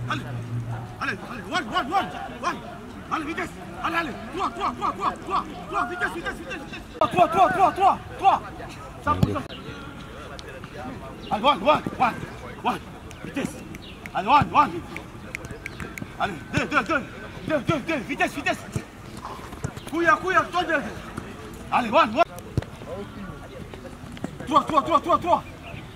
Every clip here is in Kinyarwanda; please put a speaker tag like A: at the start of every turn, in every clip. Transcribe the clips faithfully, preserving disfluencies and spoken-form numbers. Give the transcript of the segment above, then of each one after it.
A: Allez, allez, allez, one, one, one, one. Allez, vitesse. Allez, allez, toi, toi, toi, toi, toi, toi, vitesse, vitesse, vitesse, vitesse. Toi, toi, toi, toi, toi, toi. cent pour cent. Allez, one, one, one, one. Vitesse. Allez, one, one. Allez, deux, deux, deux, deux, deux, deux, vitesse, vitesse. Couilla, couilla, toi, deux. Allez, one, one. Toi, toi, toi, toi, toi.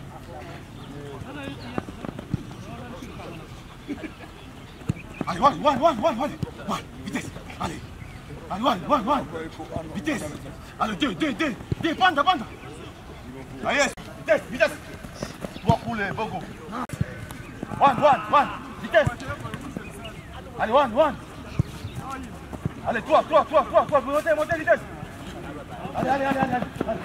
A: Allez, one, one, one, one, one, one, vitesse, allez, allez, one, one, one, vitesse, allez, deux, deux, deux, deux, banda, banda, allez, vitesse, vitesse, trois poulets, bogo, one, one, one, vitesse, allez, one, one, allez, toi, toi, toi, toi, toi, montez, montez, vitesse, allez, allez, allez, allez, allez.